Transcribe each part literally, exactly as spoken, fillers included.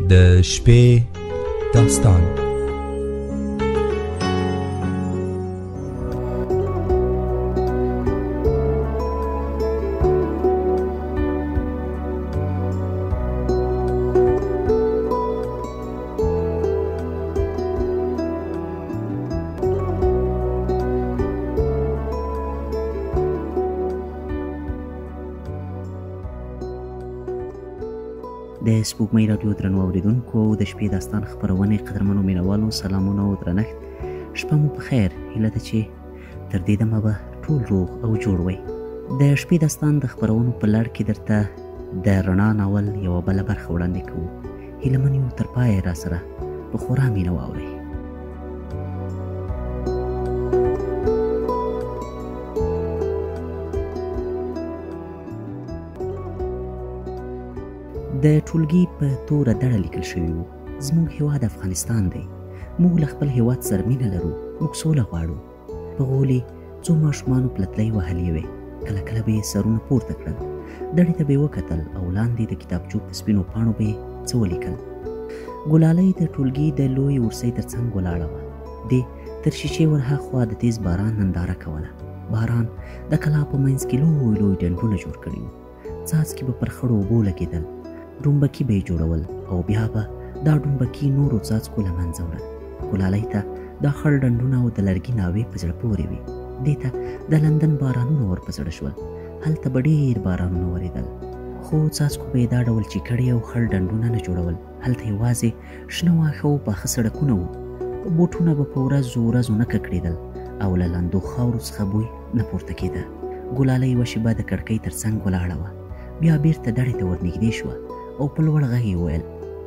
د شپې داستان. د سپوږمۍ راډیو درنو اوریدونکو د شپې داستان خپرونې قدرمنو مینوالو سلامونه او درنښت. شپه مو په خیر. هیله ده چې تر دې دمه به ټول روغ او جوړ وئ. د شپې داستان د خپرونو په لړ کې درته د رڼا ناول یوه بله برخه وړاندې کوو. هیله من یو تر پایه را سره په خورا مینه واورئ. د ټولګي په توره دړه لیکل شوي وو: زموږ هیواد افغانستان دی. موږ له خپل هیواد سره مینه لرو. موږ سوله غواړو. په غولي څو ماشومانو پلتلۍ وهلې وې. کله کله به یې سرونه پورته کړل. دړې ته به یې وکتل او لاندې د کتابچو په سپینو پاڼو به یې څه ولیکل. ګلالۍ د ټولګي د لویې ورسۍ تر څنګ ولاړه وه. دې تر شیشې ورهاخوا د تیز باران ننداره کوله. باران د کلا په منځ کې لوی لوی ډنډونه جوړ کړي وو. څاڅکي به پر خړو اوبو لګېدل. ډومبکي به یې جوړول او بیا به دا ډومبکي نورو څاڅکو له منځه وړل. ګلالۍ ته دا خړ ډنډونه او د لرګي ناوې په زړه پورې وې. دې ته د لندن بارانونه ور په زړه شول. هلته به ډېر بارانونه ورېدل، خو څاڅکو به یې دا ډول چیکړې او خړ ډنډونه نه جوړول. هلته یوازې شنه واښه او پاخه سړکونه وو. بوټونه به په ورځو ورځو نه ککړېدل او له لندو خاورو څخه بوی نه پورته کېده. ګلالۍ یوه شېبه د کړکۍ تر څنګ ولاړه وه. بیا بېرته دړې ته ورنږدې شوه او په لوړ غږ یې وویل: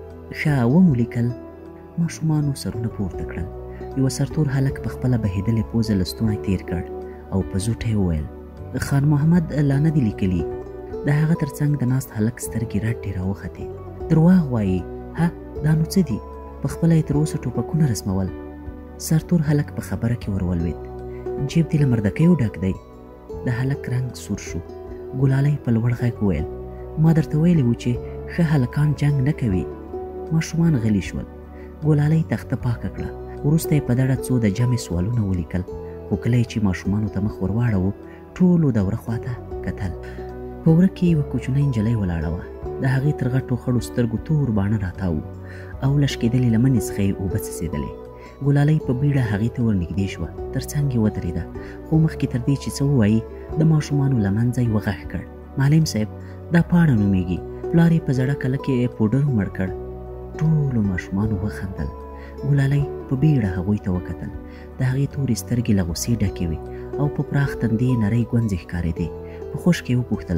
ښه ومو لیکل؟ ماشومانو سرونه پورته کړل. یوه سرتور هلک په خپله بهېدلې پوزه له ستونی تېر کړ او په زوټه یې وویل: خان محمد لا نه دي لیکلي. د هغه تر څنګ د ناست هلک سترګې رډې راوختې. درواغ وایي. ها دا نو څه دي؟ په خپله یې تر اوسه ټوپکونه رسمول. سرتور هلک په خبره کې ور ولوېد: جیب دې له مردکیو ډک دی. د هلک رنګ سور شو. ګلالۍ په لوړ غږ وویل: ما درته ویلي وو چې ښه هلکان جنګ نه کوي. ماشومان غلي شول. ګلالۍ تخته پاکه کړه. وروسته یې په دړه څو د جمع سوالونه ولیکل، خو کله چې ماشومانو ته مخ ور واړوو ټولو دوره خواته کتل. په وره کې یوه کوچنۍ نجلۍ ولاړه وه. د هغې تر غټو خړو سترګو تور باڼه راتاو او لشکېدلې لمنې څخه یې اوبه څڅېدلې. ګلالۍ په بیړه هغې ته ورنږدې شوه. تر څنګ یې ودرېده، خو مخکې تر دې چې څه ووایي د ماشومانو له منځه یې وغږ کړ: معلم صاحب، دا پاڼه نومیږي. پلار یې په زړه کله کې پوډر مړ کړ. ټولو ماشومانو وخندل. ګلالۍ په بیړه هغوی ته وکتل. د هغې تورې سترګې له غوسې ډکې وې او په پراخ تندي یې نرۍ ګونځې ښکارېدې. په خوش کې یې وپوښتل: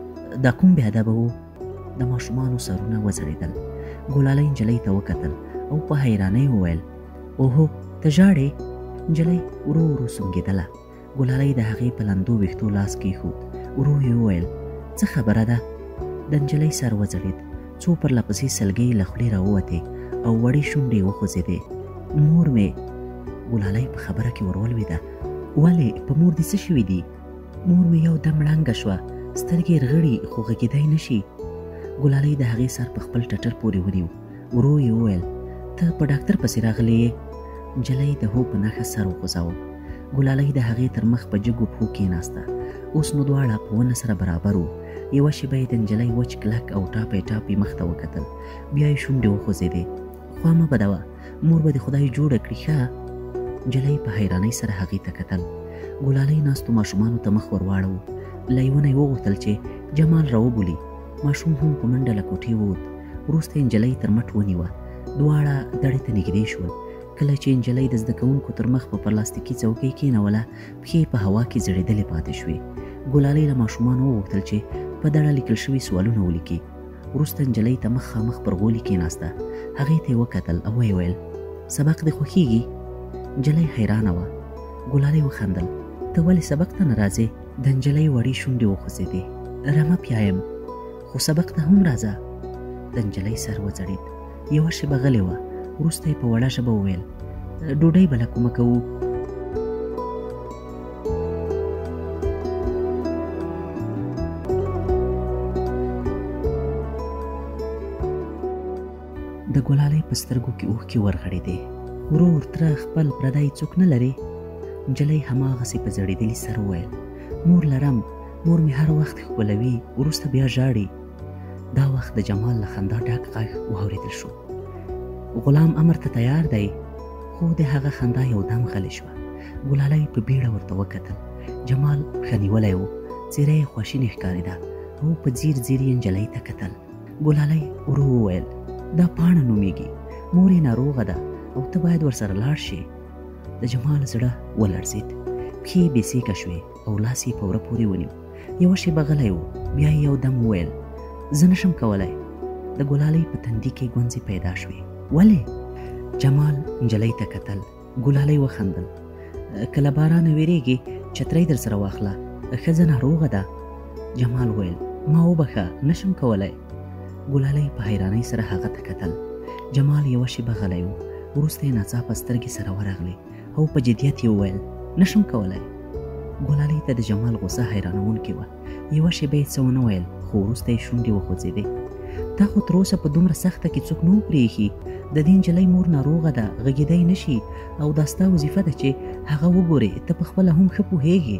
دا کوم بې ادبه و؟ د ماشومانو سرونه وځړېدل. ګلالۍ نجلۍ ته وکتل او په حیرانۍ وویل: اوهو، ته ژاړې؟ نجلۍ ورو ورو سونګېدله. ګلالۍ د هغې په لندو ویښتو لاس کېښود. ورو یې وویل: څه خبره ده؟ د نجلۍ سر وځړېد. څو پرله پسې سلګۍ له خولې راووتې او وړې شونډې یې وخوځېدې. مور مې. ګلالۍ په خبره کې ور ولوېده: ولې، په مور دې څه شوي دي؟ مور مې یو دم ړنګه شوه، سترګې یې رغړي خو غږېدی نه شي. ګلالۍ د هغې سر په خپل ټټر پورې ونیو. ورو یې وویل: ته په ډاکټر پسې راغلې یې؟ نجلۍ د هو په نښه سر وخوځاوه. ګلالۍ د هغې تر مخ په جګو پښو کېناسته. اوس نو دواړه په ونه سره برابر وو. یوه شېبه یې د نجلۍ وچ کلک او ټاپی ټاپی مخ ته وکتل. بیا یې شونډې وخوځېدې. خوا مه بدوه، مور به دې خدای جوړه کړي. ښه؟ نجلۍ په حیرانۍ سره هغې ته کتل. ګلالۍ ناستو ماشومانو ته مخ ور واړوو. له یوه نه یې وغوښتل چې جمال راوبولي. ماشوم هم په منډه له کوټې ووت. وروسته یې نجلۍ تر مټ ونیوه. دواړه دړې ته نږدې شول. کله چې نجلۍ د زده کوونکو تر مخ په پلاستیکي څوکۍ کېنوله، پښې په هوا کې ځړېدلې پاتې شوې. ګلالۍ له ماشومانو وغوښتل چې په دړه لیکل شوي سوالونه ولیکي. وروسته نجلۍ ته مخامخ پر غولي کېناسته. هغې ته یې وکتل او ویې ویل: سبق دې خوښېږي؟ نجلۍ حیرانه وه. ګلالۍ وخندل: ته ولې سبق ته نه راځې؟ د نجلۍ وړې شونډې وخوځېدې. رمه پیایم، خو سبق ته هم راځه. د نجلۍ سر وځړېد. یوه شېبه غلې وه. وروسته یې په وړه ژبه وویل: ډوډۍ به له کومه کوو؟ د د ګلالۍ په سترګو کې اوښکې ورغړېدې. ورور تره خپل پردی څوک نه لرې؟ نجلۍ هماغسې په زړېدلي سر وویل مور لرم، مور مې هر وخت ښکلوي، وروسته بیا ژاړي. دا وخت د جمال له خندا ډک غږ واورېدل شو. غلام امر ته تیار دی؟ خو د هغه خندا یو دم غلې شوه. ګلالۍ په بیړه ورته وکتل. جمال پښه نیولی و، څېره یې خواشینې ښکارېده او په ځیر ځیر یې نجلۍ ته کتل. ګلالۍ ورو وویل دا پاڼه نومیږي، مور یې ناروغه ده او ته باید ورسره لاړ شې. د جمال زړه ولړزېد، پښې یې بېسېکه شوې او لاس یې په وره پورې ونیو. یوه شېبه غلی و، بیا یې یو دم وویل زه نشم کولی. د ګلالۍ په تندي کې ګونځې پیدا شوې. ولې؟ جمال نجلۍ ته کتل. ګلالۍ وخندل. که له بارانه ویرېږې چترۍ در سره واخله، ښځه ناروغه ده. جمال وویل ما وبښه، نشم کولی. ګلالۍ په حیرانۍ سره هغه ته کتل. جمال یوه شېبه غلی و، وروسته یې ناڅاپه سترګې سره ورغلې او په جدیت یې وویل نشم کولی. ګلالۍ ته د جمال غوسه حیرانوونکې وه. یوه شېبه یې څه ونه ویل، خو وروسته یې شونډې وخوځېدې. تا خو تر اوسه په دومره سخته کې څوک نه و پرېښي. د دې نجلۍ مور ناروغه ده، غږېدی نه شي او دا ستا وظیفه ده چې هغه وګورې. ته په خپله هم ښه پوهېږې.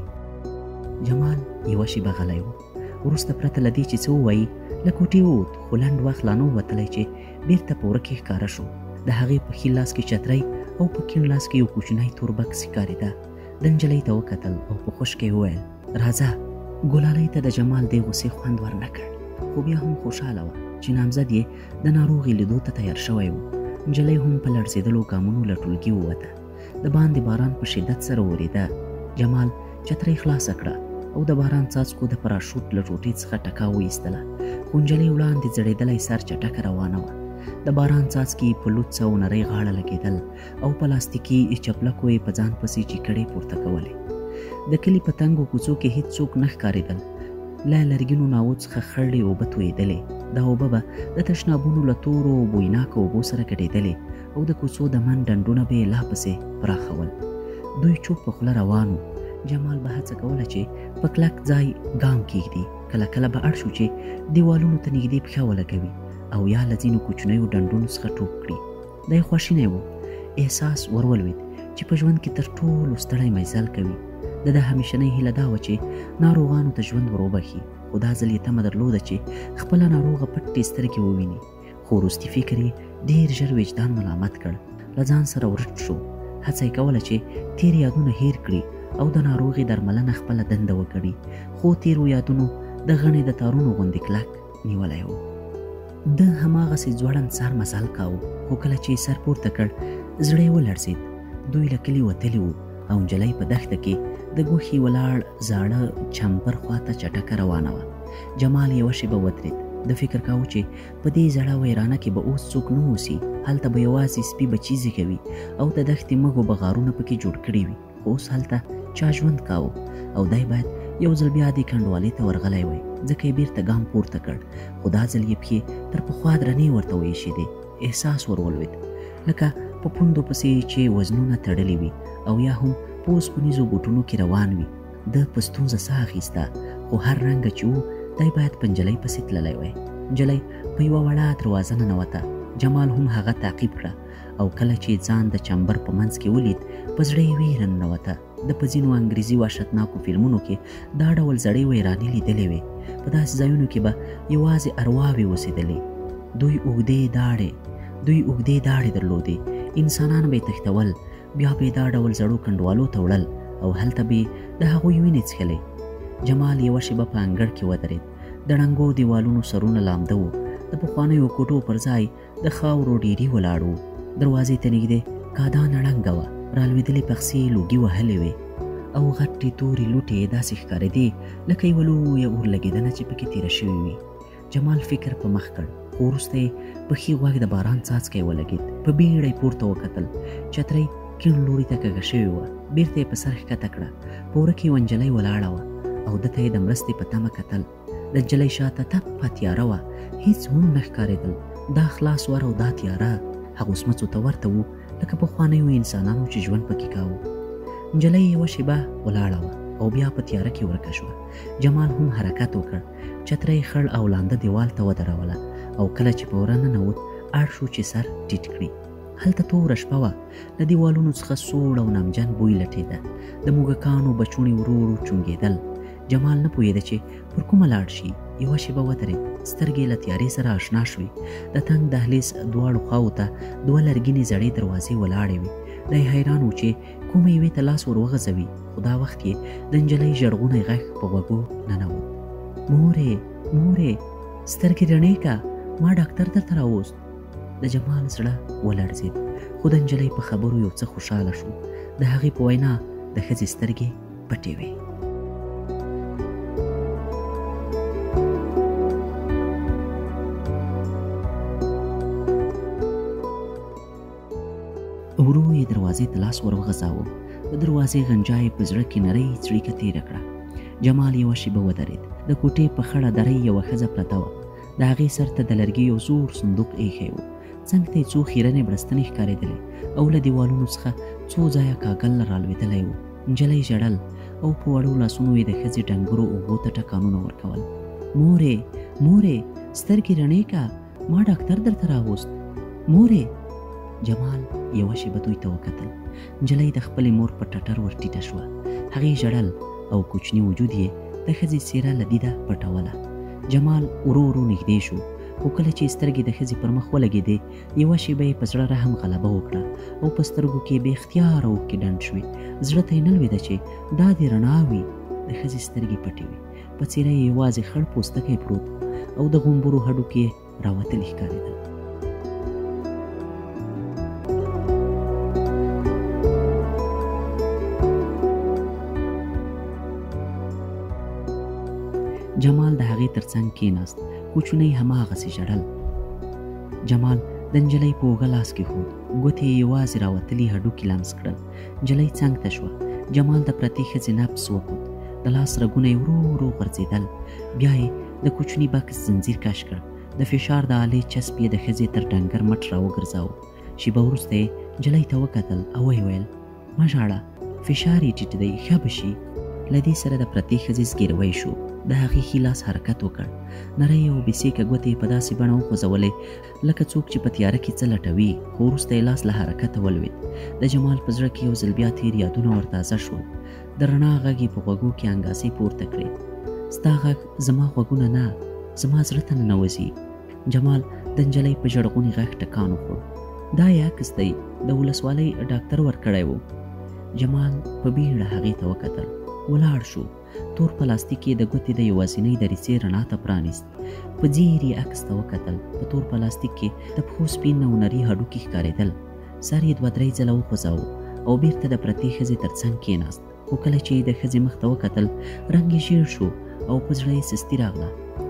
جمال یوه شېبه غلی و. وروسته پرته له دې چې څه ووایي له کوټې ووت، خو لنډ وخت لا نه و وتلی چې بېرته په وره کې ښکاره شو. د هغې په ښي لاس کې چترۍ او په کیڼ لاس کې یو کوچنی تور بکس ښکارېده. د نجلۍ ته وکتل او په خوشکې یې وویل راځه. ګلالۍ ته د جمال دې غوسې خوند ور نه کړ، خو بیا هم خوشحاله وه چې نامزد یې د ناروغې لیدو ته تیار شوی و. نجلۍ هم په لړزېدلو ګامونو له ټولګي ووته. د باندې باران په شدت سره ورېده. جمال چترۍ خلاصه کړه او د باران څاڅکو د پراشوټ له ټوټې څخه ټکا وایستله، خو نجلۍ وړاندې ځړېدلی سر چټکه روانه وه. د باران څاڅکي په لوڅ او نرۍ غاړه لګېدل او پلاستیکي چپلکو یې په ځان پسې چیکړې پورته کولې. د کلي په تنګو کوڅو کې هېڅوک نه ښکارېدل. له لرګینو ناوو څخه خړې اوبه تویېدلې. دا اوبه به د تشنابونو له تورو بویناکو اوبو سره ګډېدلې او د کوڅو د من ډنډونه به یې لا پسې پراخول. دوی چوپ په خوله روان وو. جمال به هڅه کوله چې په کلک ځای ګام کېږدي. کله کله به اړ شو چې دیوالونو ته نږدې پښه ولګوي او یا له ځینو کوچنیو ډنډونو څخه ټوپ کړي. دی خواشینی و. احساس ورولوید چې په ژوند کې تر ټولو ستړی مزل کوي. د ده همیشنۍ هیله دا وه چې ناروغانو ته ژوند ور وبخي، خو دا ځل یې تمه درلوده چې خپله ناروغه پټې سترګې وویني. خو وروستي فکر یې ډېر ژر وجدان ملامت کړ. له ځان سره ورټ شو. هڅه یې کوله چې تېر یادونه هیر کړي او د ناروغې درملنه خپله دنده وکړي، خو تېرو یادونو د غڼې د تارونو غوندې کلک نیولی و. ده هماغسې ځوړند سر مزل کاوه، خو کله چې سر پورته کړ زړه یې ولړزېد. دوی له کلي وتلي وو او نجلۍ په دښته کې د ګوښې ولاړ زاړه چمبر خواته چټکه روانه وه. جمال یوه شېبه ودرېد. د فکر کاوه چې په دې زړه ویرانه کې به اوس څوک نه اوسي. هلته به یوازې سپي بچي زېږوي او د دښتې مږو بغارونه پکې جوړ کړي وي. خو اوس هلته چا ژوند کاوه او دی باید یو ځل بیا دې کنډوالۍ ته ورغلی وی. ځکه یې بېرته ګام پورته کړ، خو دا ځل یې پښې تر پخوا درنې ورته وایښېدې. احساس ورولوید لکه په پوندو پسې چې وزنونه تړلي وي او یا هم په اوسپنیزو بوټونو کې روان وي. ده په ستونزه ساه اخیسته، خو هر رنګه چې و دی باید په نجلۍ پسې تللی وی. نجلۍ په یوه وړه دروازه ننوته. جمال هم هغه تعقیب کړه او کله چې ځان د چمبر په منځ کې ولید په زړه یې ویره ننوته. د په ځینو انګریزي وحشتناکو فلمونو کې دا ډول زړې ویرانې لیدلې وې. په داسې ځایونو کې به یوازې ارواوې اوسېدلې. دوی اوږدې داړې دوی اوږدې داړې درلودې. انسانان به یې تښتول، بیا به یې دا ډول زړو کنډوالو ته وړل او هلته به د هغوی وینې څښلې. جمال یوه شېبه په انګړ کې ودرېد. د ړنګو دیوالونو سرونه لامده وو. د پخوانیو کوټو پر ځای د خاورو ډیري ولاړ وو. دروازې ته نږدې کادانه ړنګه وه. رالوېدلې پخڅې یې لوګي وهلې وې او غټې تورې لوټې یې داسې ښکارېدې لکه یوه لویه اورلګېدنه چې پکې تېره شوې وي. جمال فکر په مخ کړ، خو وروسته یې په ښي غوږ د باران څاڅکی ولګېد. په بیړه یې پورته وکتل. چترۍ کیڼ لوري ته کږه شوې وه. بېرته یې په سر ښکته کړه. په وره کې یوه نجلۍ ولاړه وه او ده ته یې د مرستې په تمه کتل. د نجلۍ شاته تپه تیاره وه، هېڅ هم نه ښکارېدل. دا خلاص ور او دا تیاره هغو سمڅو ته ورته وو لکه پخوانیو انسانانو چې ژوند پکې کاوه. نجلۍ یوه شېبه ولاړه وه او بیا په تیاره کې ورکه شوه. جمال هم حرکت وکړ. چترۍ خړ او لانده دیوال ته ودروله او کله چې په وره ننوت اړ شو چې سر ټیټ کړي. هلته توره شپه وه، له دیوالونو څخه سوړ او نمجن بوی لټېده. د موږکانو بچوڼې ورو ورو چونګېدل. جمال نه پوهېده چې پر کومه لاړ شي. یوه شېبه ودرېد، سترګې له تیارې سره اشنا شوې. د تنګ دهلیز دواړو خواو ته دوه لرګینې زړې دروازې ولاړې وې. دی حیران و چې کومې یوې ته لاس ور وغځوي، خو دا وخت یې د نجلۍ ژړغونی غږ په غوږو ننوت. مورې مورې سترګې رڼې که، ما ډاکټر درته راوست. د جمال زړه ولړزېد، خو د نجلۍ په خبرو یو څه خوشحاله شو. د هغې په وینا د ښځې سترګې پټې وې. ورو یې دروازې ته لاس ور وغځاوه. د دروازې غنجا یې په زړه کې نرۍ څړیکه تېره کړه. جمال یوه شېبه ودرېد. د کوټې په خړه درۍ یوه ښځه پرته وه. د هغې سر ته د لرګي یو زوړ صندوق ایښی و. څنګ ته یې څو خیرنې بړستنې ښکارېدلې او له دیوالونو څخه څو ځایه کاږل رالوېدلی و. نجلۍ ژړل او په وړو لاسونو یې د ښځې ډنګرو اوږو ته ټکانونه ورکول. مورې مورې سترګې رڼې که، ما ډاکټر درته راوست. مورې. جمال یوه شېبه دوی ته وکتل. نجلۍ د خپلې مور په ټټر ور ټیټه شوه. هغې ژړل او کوچني وجود یې د ښځې څېره له دیده پټوله. جمال ورو ورو نږدې شو، خو کله چې سترګې د ښځې پر مخ ولګېدې، یوه شېبه یې په زړه رحم غلبه وکړه او په سترګو کې بې اختیاره اوښکې ډنډ شوې. زړه ته یې نه لوېده چې دا دې رڼا وي. د ښځې سترګې پټې وې، په څېره یې یوازې خړ پوستکی پروت او د غومبرو هډوکي یې راوتلي ښکارېدل. جمال د هغې تر څنګ کېناست. کوچنۍ هماغسې ژړل. جمال د نجلۍ په اوږه لاس کېښود. ګوتې یې یوازې راوتلي هډوکي لمس کړل. نجلۍ څنګ ته شوه. جمال د پرتې ښځې نبض وکوت. د لاس رګونه یې ورو ورو غورځېدل. بیا یې د کوچني بکس زنځیر کش کړ. د فشار د آلې چسپ یې د ښځې تر ډنګر مټ راوګرځاوه. شېبه وروسته یې نجلۍ ته وکتل او ویې ویل: مه ژاړه، فشار یې ټیټ دی، ښه به شي. له دې سره د پرتې ښځې زګیروی شو. د هغې ښي لاس حرکت وکړ. نرۍ او بېسېکه ګوتې یې په داسې بڼه وخوځولې لکه څوک چې په تیاره کې څه لټوي، خو وروسته یې لاس له حرکته ولوېد. د جمال په زړه کې یو ځل بیا تېر یادونه ورتازه شول. د رڼا غږ یې په غوږو کې انګاسې پورته کړې. ستا غږ زما غوږونه نه، زما زړه ته ننوځي. جمال د نجلۍ په ژړغوني غږ ټکان وخوړ. دا یې عکس دی، د ولسوالۍ ډاکټر ورکړی و. جمال په بیړه هغې ته وکتل. ولاړ شو. تور پلاستیک یې د ګوتې د یوازینۍ دریڅې رڼا ته پرانیست. په ځیر یې عکس ته وکتل. په تور پلاستیک کې د پښو سپین او نري هډوکي ښکارېدل. سر یې دوه درې ځله وخوځاوه او بېرته د پرتې ښځې تر څنګ کېناست. خو کله چې یې د ښځې مخ ته وکتل، رنګ یې ژیړ شو او په زړه یې سستي راغله.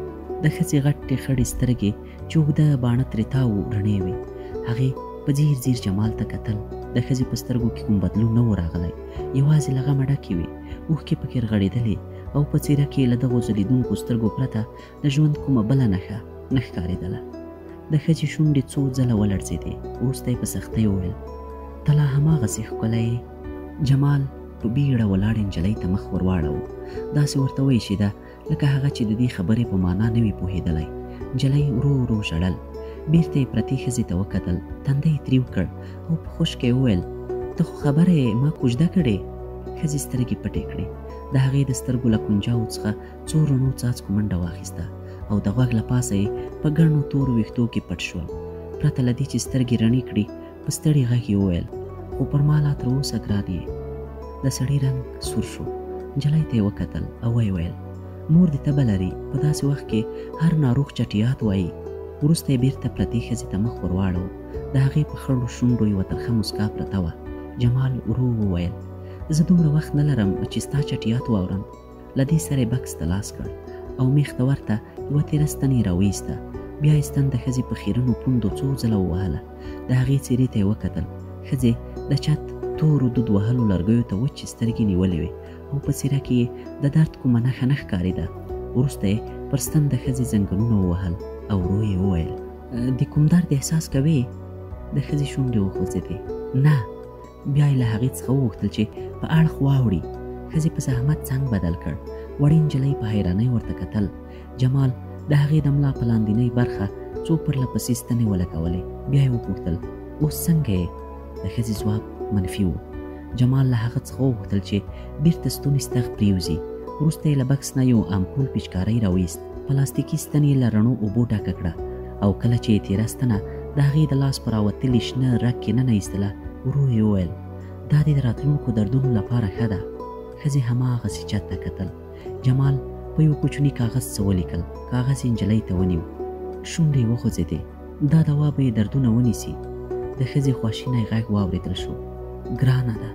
د ښځې غټې خړې سترګې چې اوږده باڼه ترې تاو رڼې وې. هغې په ځیر ځیر جمال ته کتل. د ښځې په سترګو کې کوم بدلون نه و راغلی، یوازې له غمه ډکې وې. اوښکې پکې رغړېدلې او په څېره کې له دغو ځلېدونکو سترګو پرته د ژوند کومه بله نښه نه ښکارېدله. د ښځې شونډې څو ځله ولړزېدې. وروسته یې په سختۍ وویل: ته لا هماغسې ښکلی یې. جمال په بیړه ولاړې نجلۍ ته مخ ور واړوه. داسې ورته وایشېده لکه هغه چې د دې خبرې په معنا نه وي پوهېدلی. نجلۍ ورو ورو ژړل. بېرته یې پرتې ښځې ته وکتل. تنده یې تریو کړ او په خوشکه یې وویل: ته خو خبره یې ما کوژده کړې. ښځې سترګې پټې کړې. د هغې د سترګو له کونجاو څخه څو رڼو څاڅکو منډه واخیسته او د غوږ له پاسه یې په ګڼو تورو ویښتو کې پټ شول. پرته له دې چې سترګې رڼې کړي، په ستړي غږ یې وویل: خو پر ما لا تر اوسه ګران یې. د سړي رنګ سور شو. نجلۍ ته یې وکتل او ویې ویل: مور دې تبه لري، په داسې وخت کې هر ناروغ چټیات وایي. وروسته یې بېرته پرتې ښځې ته مخ ور واړو. د هغې په خړو شونډو یوه ترخه موسکا پرته وه. جمال ورو وویل: زه دومره وخت نه لرم چې ستا چټیات واورم. له دې سره یې بکس ته لاس کړ او میخ ته ورته یوه تېره ستن یې راویسته. بیا یې ستن د ښځې په خیرنو پوندو څو ځله ووهله. د هغې څېرې ته یې وکتل. ښځې د چت تورو دود وهلو لرګیو ته وچې سترګې نیولې وې او په څېره کې یې د درد کومه نښه نه ښکارېده. وروسته یې پر ستن د ښځې ځنګنونه ووهل او ورو یې وویل: د کوم درد احساس کوې؟ د ښځې شونډې وخوځېدې. نه. بیا یې له هغې څخه وغوښتل چې په اړخ واوړي. ښځې په زحمت څنګ بدل کړ. وړې نجلۍ په حیرانۍ ورته کتل. جمال د هغې د ملا په لاندینۍ برخه څو پرله پسې ستنې ولګولې. بیا یې وپوښتل اوس څنګه یې؟ د ښځې ځواب منفي و. جمال له هغه څخه وغوښتل چې بیرته ستوني ستغ پرېوځي. وروسته یې له بکس نه یو امپول پیچکارۍ راویست. پلاستیکي ستن یې له رڼو اوبو ډکه کړه او کله چې یې تېره ستنه د هغې د لاس په راوتلي شنه رګ کې ننه ایستله، ورو یې وویل دا دې د راتلونکو دردونو لپاره ښه ده. ښځې هماغسې چت ته کتل. جمال په یو کوچني کاغذ څه ولیکل. کاغذ یې نجلۍ ته ونیو. شونډې یې وخوځېدې. دا دوا به یې دردونه ونیسي. د ښځې خواشینی غږ واورېدل شو. ګرانه ده.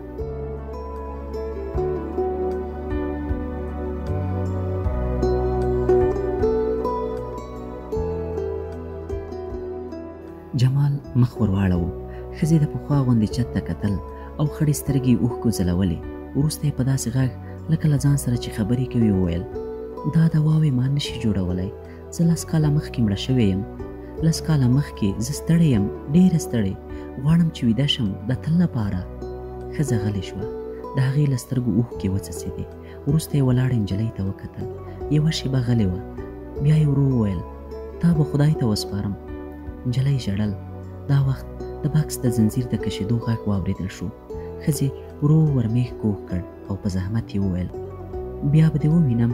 جمال مخ ور واړاوه. ښځې د پخوا غوندې چت ته کتل او خړې سترګې یې اوښکو ځلولې. وروسته یې په داسې غږ لکه له ځان سره چې خبرې کوي وویل دا دواوې ما نشي جوړولی. زه لس کاله مخکې مړه شوې یم. لس کاله مخکې زه ستړې یم، ډېره ستړې. غواړم چې ویده شم د تل لپاره. ښځه غلې شوه. د هغې له سترګو اوښکې وڅڅېدې. وروسته یې ولاړې نجلۍ ته وکتل. یوه شېبه غلې وه. بیا یې ورو وویل تا به خدای ته وسپارم. نجلۍ ژړل. دا وخت د بکس د زنځیر د کشېدو غږ واورېدل شو. ښځې ورو ورمېږ کوږ کړ او په زحمت یې وویل بیا به دې ووینم.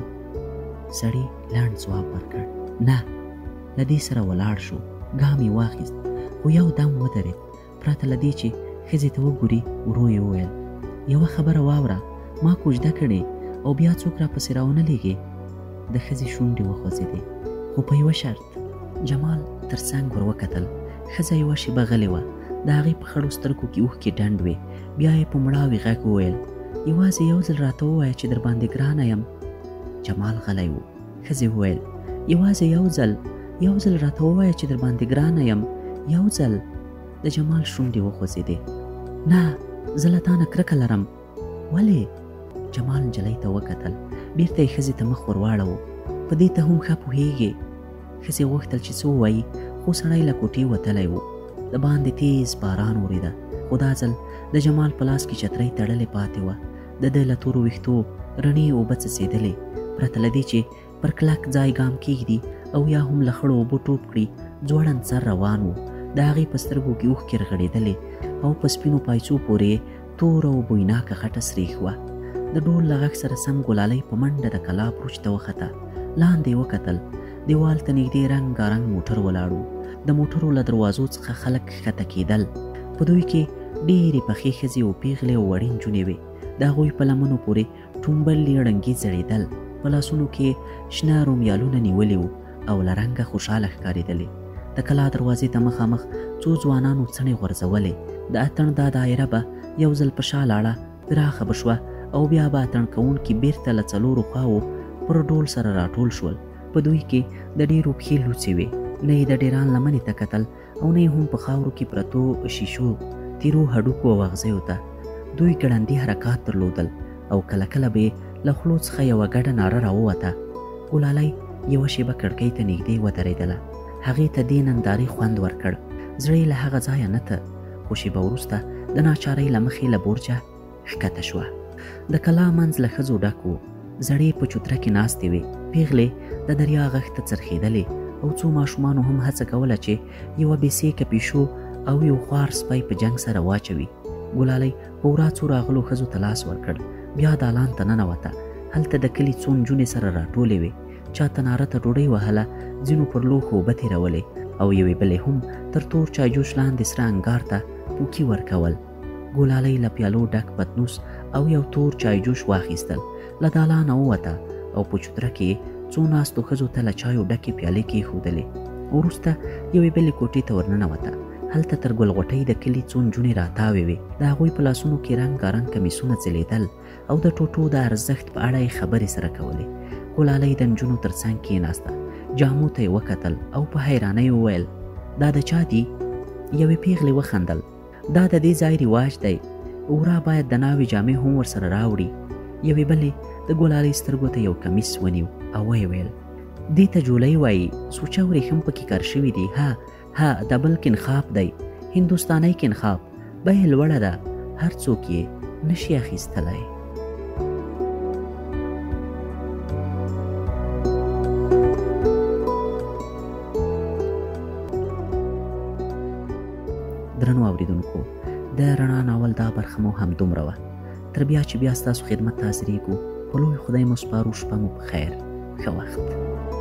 سړي لنډ ځواب ورکړ نه. له دې سره ولاړ شو. ګام یې واخیست خو یو دم ودرېد. پرته له دې چې ښځې ته وګوري ورو یې وویل یوه خبره واوره، ما کوژده کړې او بیا څوک راپسې راونه لېږې. د ښځې شونډې وخوځېدې خو په یوه شرط. جمال تر څنګ ور وکتل. ښځه یوه شېبه غلې وه. د هغې په خړو سترګو کې اوښکې ډنډ وې. بیا یې په مړاوي غږ وویل یوازې یو ځل راته ووایه چې در باندې ګرانه یم. جمال غلی و. ښځې وویل یوازې یو ځل یو ځل راته ووایه چې در باندې ګرانه یم. یو ځل. د جمال شونډې وخوځېدې. نه زه له تا نه کرکه لرم. ولې؟ جمال نجلۍ ته وکتل. بېرته یې ښځې ته مخ ور واړاوه. په دې ته هم ښه پوهېږې. ښځې غوښتل چې څه ووایي خو سړی له کوټې وتلی و. د باندې تیز باران ورېده خو دا ځل د جمال په لاس کې چترۍ تړلې پاتې وه. د ده له تورو ویښتو رڼې اوبه څڅېدلې. پرته له دې چې پر کلک ځای ګام کېږدي او یا هم له خړو اوبو ټوپ کړي، ځوړند سر روان و. د هغې په سترګو کې اوښکې رغړېدلې او په سپینو پایڅو پورې توره او بویناکه خټه سریښ وه. د ډول له غږ سره سم ګلالۍ په منډه د کلا برج ته وخته. لاندې وکتل. دیوال ته نږدې رنګارنګ موټر ولاړ و. د موټرو له دروازو څخه خلک ښکته کېدل. په دوی کې ډېرې پخې ښځې او پیغلې او وړې نجونې وې. د هغوی په لمنو پورې ټومبلې ړنګې ځړېدل. په لاسونو کې شنه رومیالونه نیولي وو او له رنګه خوشحاله ښکارېدلې. د کلا دروازې ته مخامخ څو ځوانانو څڼې غورځولې. د اتڼ دا دایره به یو ځل په شا لاړه، پراخه به شوه او بیا به اتڼ کوونکي بیرته له څلورو خواوو پر ډول سره راټول شول. په دوی کې د ډېرو پښې لوڅې وې. نه یې د ډېران لمنې ته کتل او نه یې هم په خاورو کې پرتو شیشو، تیرو هډوکو او اغزیو ته. دوی ګړندي حرکات درلودل او کله کله به یې له خولو څخه یوه ګډه ناره راووته. ګلالۍ یوه شېبه کړکۍ ته نږدې ودرېدله. هغې ته دې نندارې خوند ورکړ. زړه یې له هغه ځایه نه ته، خو شېبه وروسته د ناچارۍ له مخې له برجه ښکته شوه. د کلا منځ له ښځو ډک و. زړې په چوتره کې ناستې وې. پیغلې د دریا غږ ته څرخېدلې او څو ماشومانو هم هڅه کوله چې یوه بېسېکه پیشو او یو خوار سپی په جنګ سره واچوي. ګلالۍ په وراڅو راغلو ښځو ته لاس ورکړ. بیا دالان ته ننوته. هلته د کلي څو نجونې سره راټولې وې. چا تناره ته ډوډۍ وهله، ځینو پر لوښو اوبه تېرولې او یوې بلې هم تر تور چایجوش لاندې سره انګار ته پوکي ورکول. ګلالۍ له پیالو ډک پتنوس او یو تور چایجوش واخیستل. له دالانه ووته او په چوتره کې څو ناستو ښځو ته له چایو ډکې پیالې کېښودلې. وروسته یوې بلې کوټې ته ورننوته. هلته تر ګلغوټۍ د کلي څو نجونې راتاوې وې. د هغوی په لاسونو کې رنګارنګ کمیسونه ځلېدل او د ټوټو د ارزښت په اړه یې خبرې سره کولې. ګلالۍ د نجونو تر څنګ کېناسته. جامو ته یې وکتل او په حیرانۍ وویل دا د چا دي؟ یوې پیغلې وخندل. دا د دې ځای رواج دی. ورا باید د ناوې جامې هم ورسره راوړي. یوې بلې د ګلالۍ سترګو ته یو کمیس ونیو او ویې ویل دې ته جولۍ وایي. سوچه ورېښم پکې کار شوي دي. ها ها دا بل کنخاب دی، هندوستانی کنخاب. بیه لوړه ده، هر څوک یې نشي اخیستلی. اوریدونکو د رڼا ناول دا برخه مو همدومره وه. تر بیا چې بیا ستاسو خدمت ته حاضرېږو، په لوی خدای مو سپارو. شپه مو په خیر، ښه وخت.